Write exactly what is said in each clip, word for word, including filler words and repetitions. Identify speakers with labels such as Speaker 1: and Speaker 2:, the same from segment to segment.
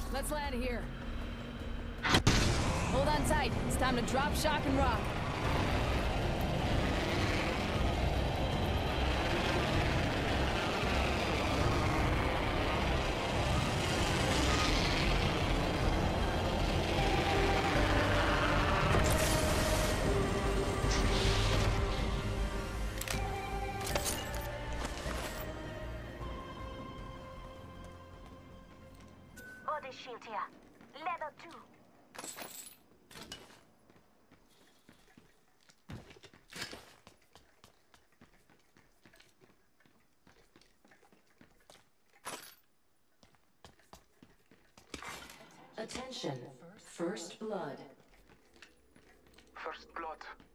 Speaker 1: Let's land here. Hold on tight. It's time to drop, shock, and rock.
Speaker 2: Body shield here. Level two.
Speaker 3: Attention. First blood.
Speaker 4: First blood.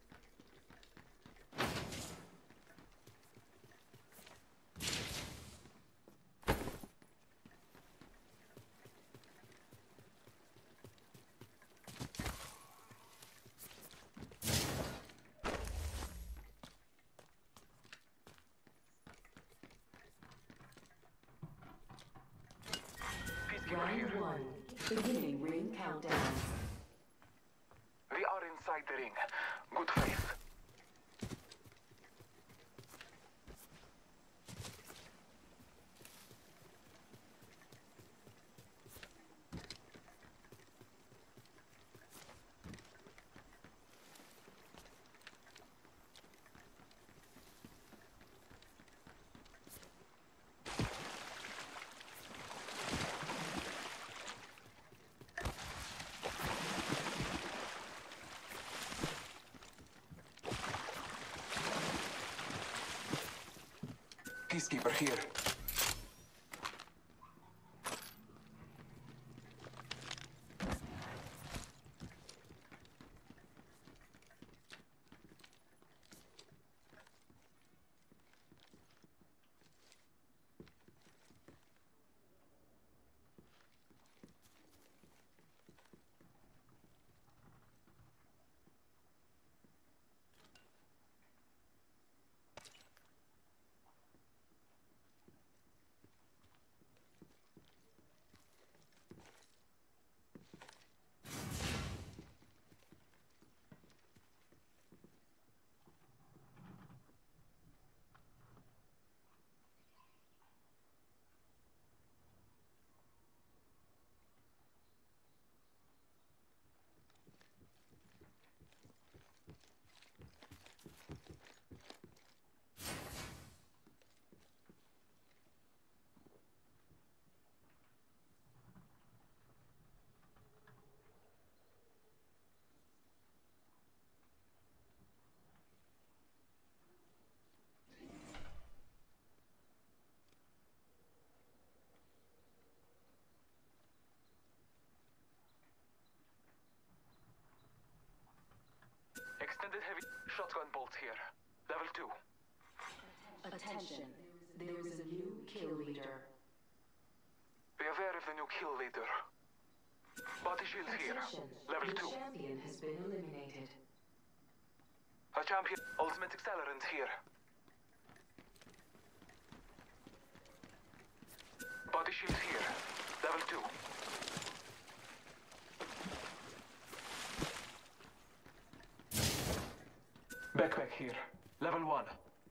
Speaker 4: Peacekeeper
Speaker 3: Round
Speaker 4: here.
Speaker 3: one. Beginning ring countdown.
Speaker 4: We are inside the ring. Good faith. Peacekeeper here. Extended heavy shotgun bolt here. Level two.
Speaker 3: Attention. There is a new kill leader.
Speaker 4: Be aware of the new kill leader. Body shield here.
Speaker 3: Attention.
Speaker 4: Level
Speaker 3: The
Speaker 4: two.
Speaker 3: champion has been eliminated.
Speaker 4: A champion. Ultimate accelerant here. Body shield here. Level two. Backpack here. Level one.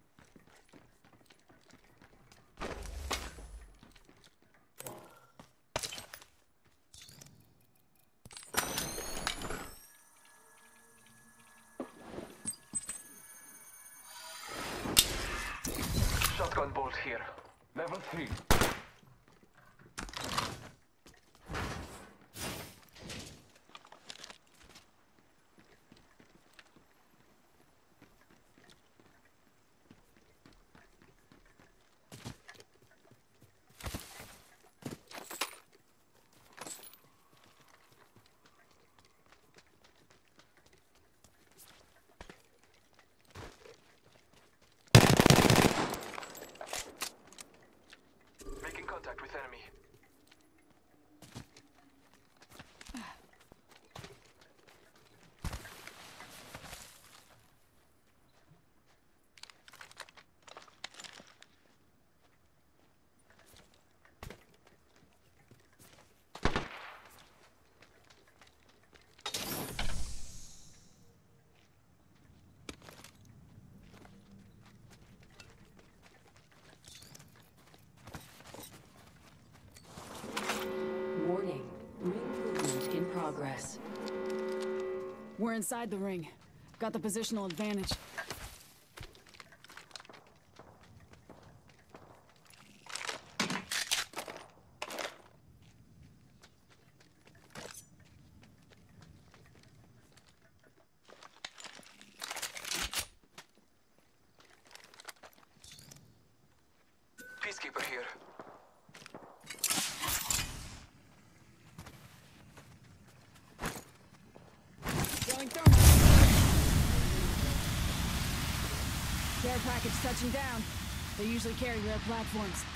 Speaker 4: Shotgun bolt here. Level three.
Speaker 3: progress.
Speaker 1: We're inside the ring. Got the positional advantage.
Speaker 4: Peacekeeper here.
Speaker 1: Throwing thermite. Care package touching down. They usually carry rare platforms.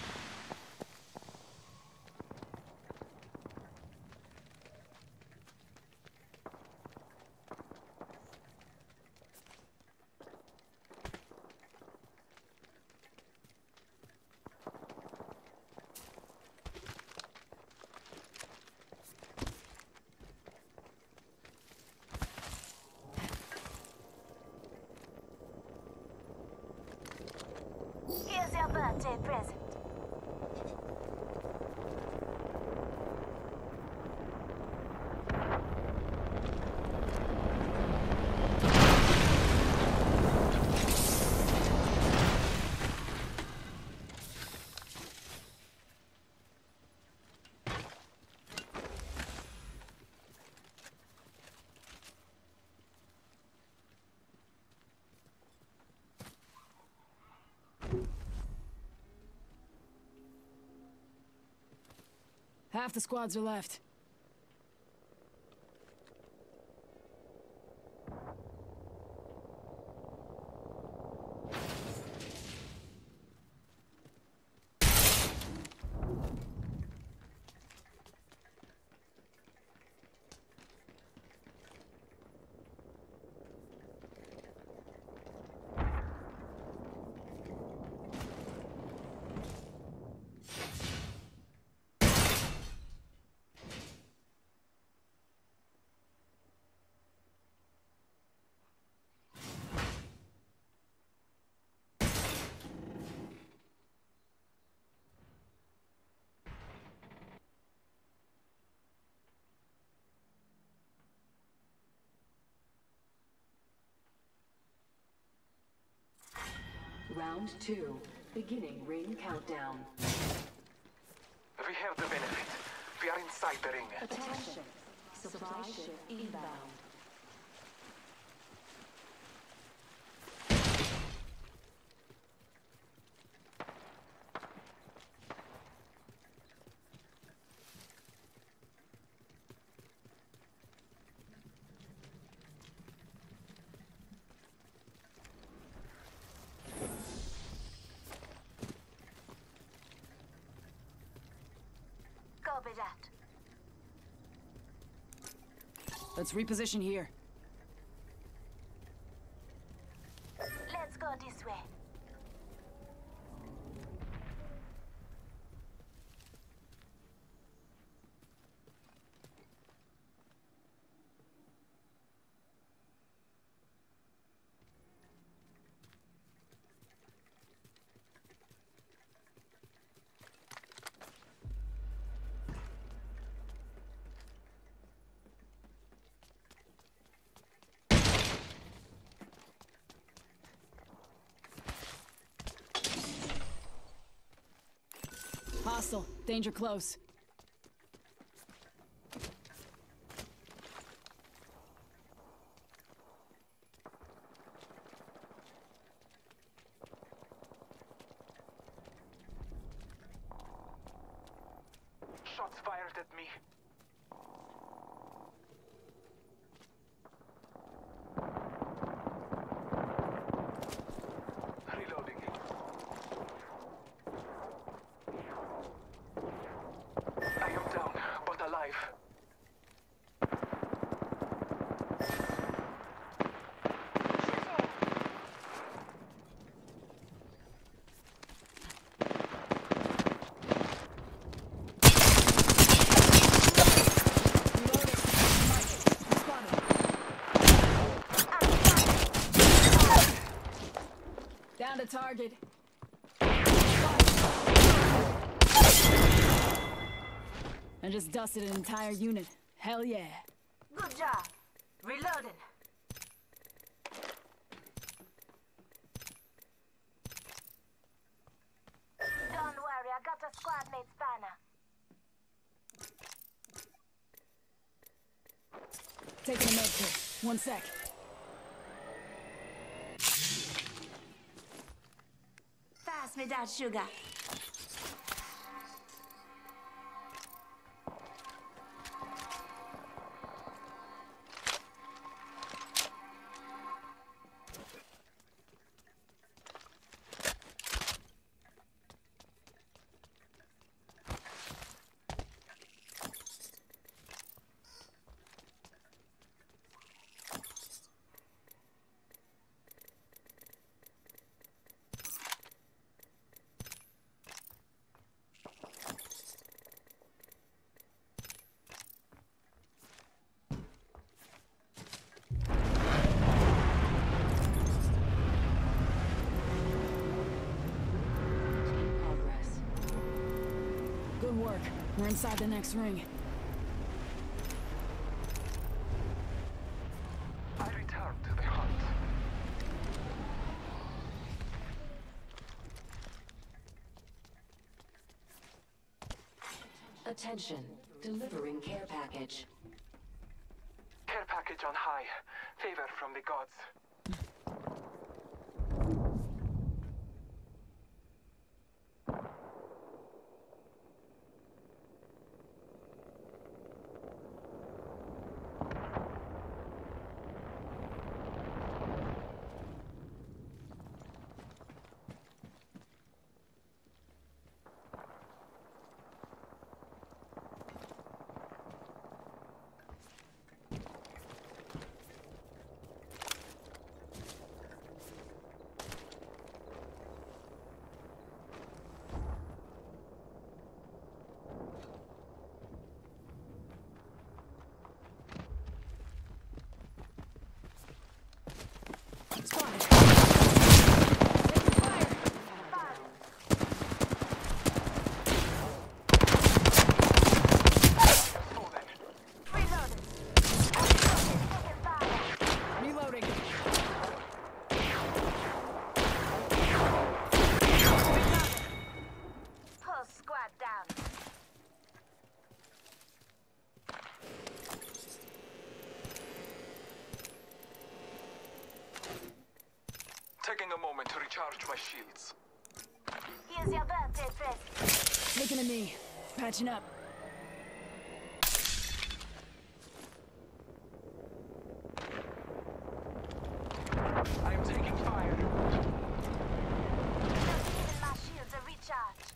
Speaker 2: Here's your birthday present.
Speaker 1: Half the squads are left.
Speaker 3: Round two. Beginning ring countdown.
Speaker 4: We have the benefit. We are inside the ring.
Speaker 3: Attention. Supply ship inbound.
Speaker 2: Copy that.
Speaker 1: Let's reposition here.
Speaker 2: Let's go this way.
Speaker 1: Hostile. Danger close.
Speaker 4: Shots fired at me. Reloading. I am down, but alive.
Speaker 1: Down to target. I just dusted an entire unit. Hell yeah.
Speaker 2: Good job. Reloading. Don't worry, I got a squad mate's banner.
Speaker 1: Taking a med kit. One sec.
Speaker 2: Pass me that sugar.
Speaker 3: Progress.
Speaker 1: Good work. We're inside the next ring.
Speaker 4: I return to the hunt.
Speaker 3: Attention. Delivering care package.
Speaker 4: Care package on high. Favor from the gods.
Speaker 1: Spotted. Reloading.
Speaker 2: Pull squad down.
Speaker 4: Taking a moment to recharge my shields.
Speaker 2: Here's your birthday present.
Speaker 1: Taking a knee. Patching up.
Speaker 4: I am taking fire.
Speaker 2: Just giving my shields a recharge.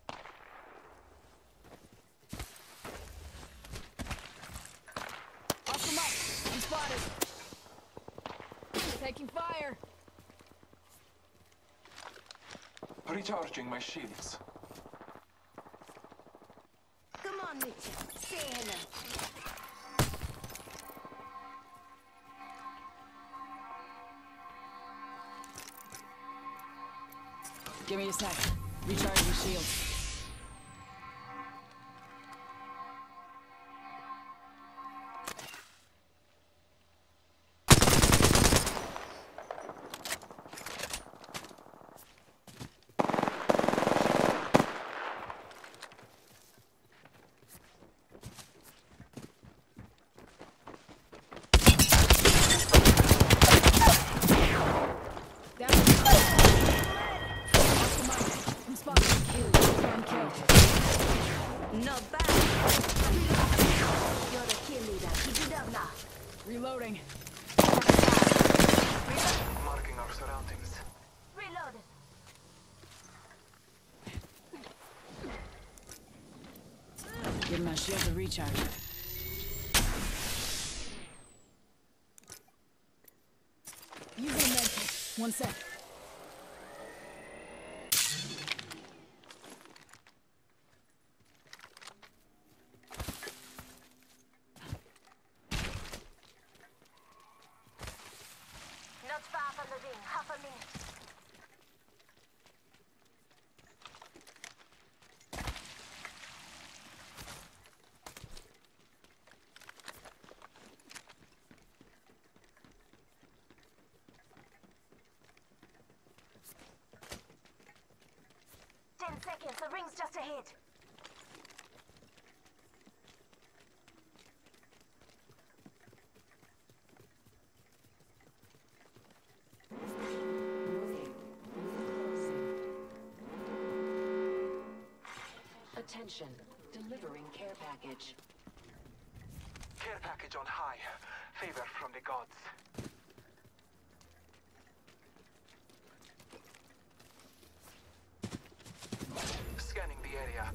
Speaker 1: Off them up. I'm spotted. Taking fire.
Speaker 4: Recharging my shields.
Speaker 2: Come on, Mitchell. Say hello.
Speaker 1: Give me a sec. Recharging shield.
Speaker 2: Not bad. You're the kill leader. Keep it up now.
Speaker 1: Reloading.
Speaker 4: Marking our surroundings.
Speaker 2: Reloaded.
Speaker 1: Give my shield a recharge. Using a med kit. One sec.
Speaker 2: Not far from the ring. Half a minute. seconds. The ring's just ahead.
Speaker 3: Attention, delivering care package.
Speaker 4: Care package on high. Favor from the gods. Scanning the area.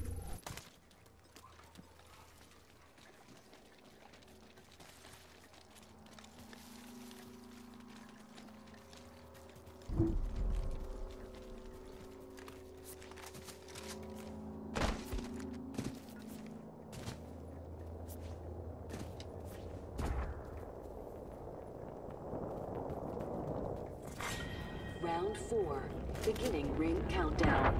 Speaker 3: Round four, beginning ring countdown.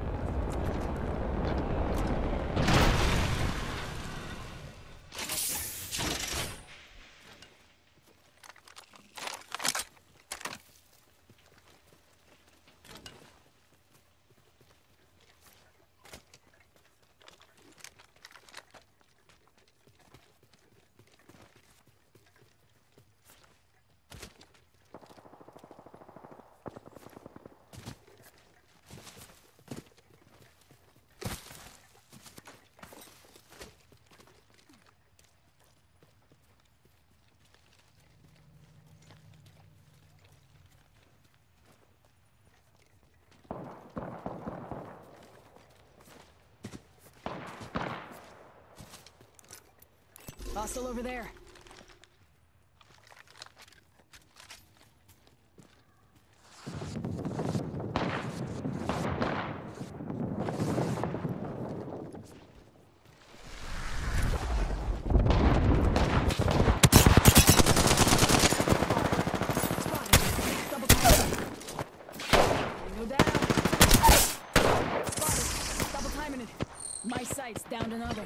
Speaker 1: Hostile over there. My sights downed another.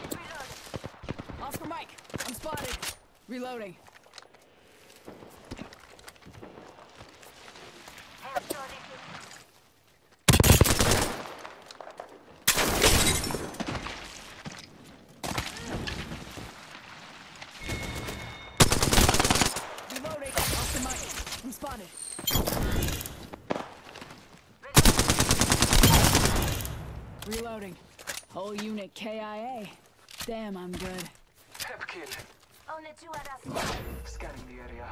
Speaker 1: Oscar Mike, I'm spotted. Reloading. Reloading. Oscar Mike, I'm spotted. Reloading. Whole unit K I A. Damn, I'm good.
Speaker 4: Hep kill.
Speaker 2: Only two at us now.
Speaker 4: Scanning the area.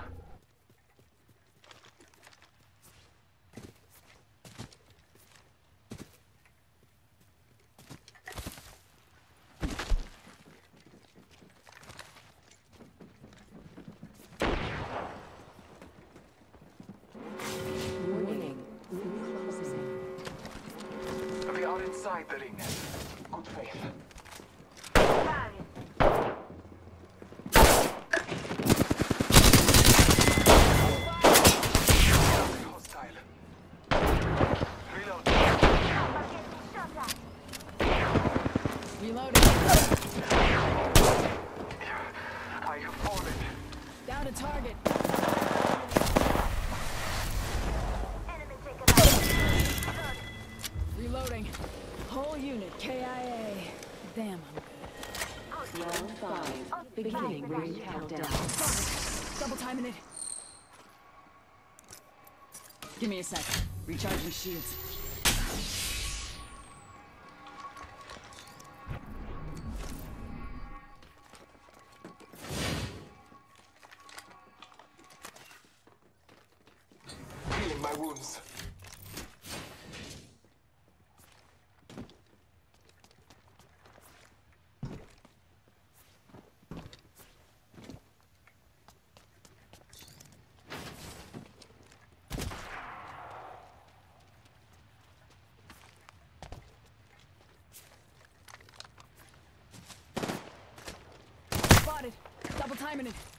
Speaker 3: Warning, ring closing.
Speaker 4: We are inside the ring. Good faith. Hostile. Reload.
Speaker 1: Reloading.
Speaker 4: I have fallen.
Speaker 1: Down to target.
Speaker 2: Enemy taken out.
Speaker 1: Reloading. Whole unit K I A. Damn, I'm good.
Speaker 3: Round five, beginning ring countdown.
Speaker 1: Double timing it. Give me a sec. Recharging shields.
Speaker 4: Healing my wounds.
Speaker 1: Spotted. Double timing it.